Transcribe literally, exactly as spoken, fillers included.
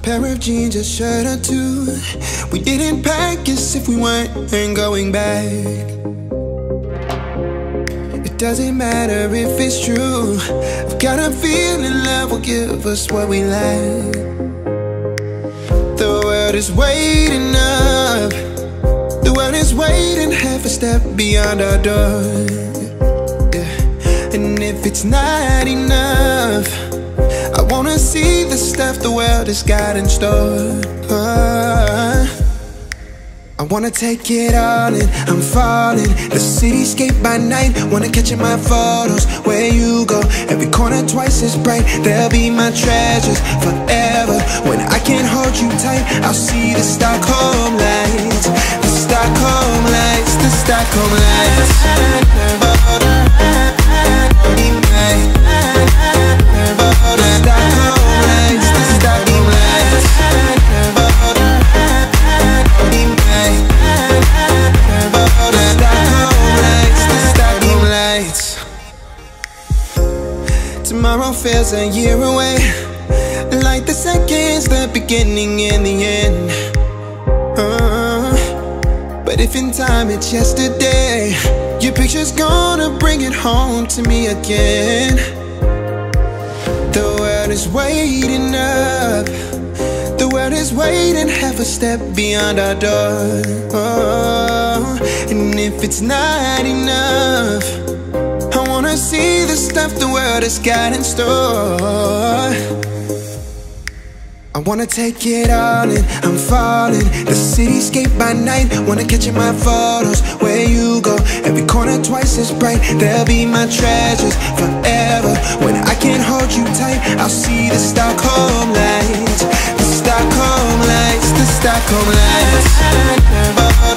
pair of jeans, a shirt or two. We didn't pack as if we weren't going back. It doesn't matter if it's true. I've got a feeling love will give us what we lack. The world is waiting up. The world is waiting half a step beyond our door. Yeah. And if it's not enough, I wanna see the stuff the world has got in store. uh, I wanna take it all in, I'm falling. The cityscape by night, wanna catch in my photos. Where you go, every corner twice as bright. They'll be my treasures forever. When I can't hold you tight, I'll see the Stockholm lights. The Stockholm lights, the Stockholm lights. Tomorrow feels a year away, like the seconds, the beginning and the end. uh, But if in time it's yesterday, your picture's gonna bring it home to me again. The world is waiting up. The world is waiting half a step beyond our door. oh, And if it's not enough, I wanna see the stuff the world has got in store. I wanna take it all in, I'm falling. The cityscape by night, wanna catch in my photos. Where you go, every corner twice as bright. They'll be my treasures forever. When I can't hold you tight, I'll see the Stockholm lights. The Stockholm lights, the Stockholm lights.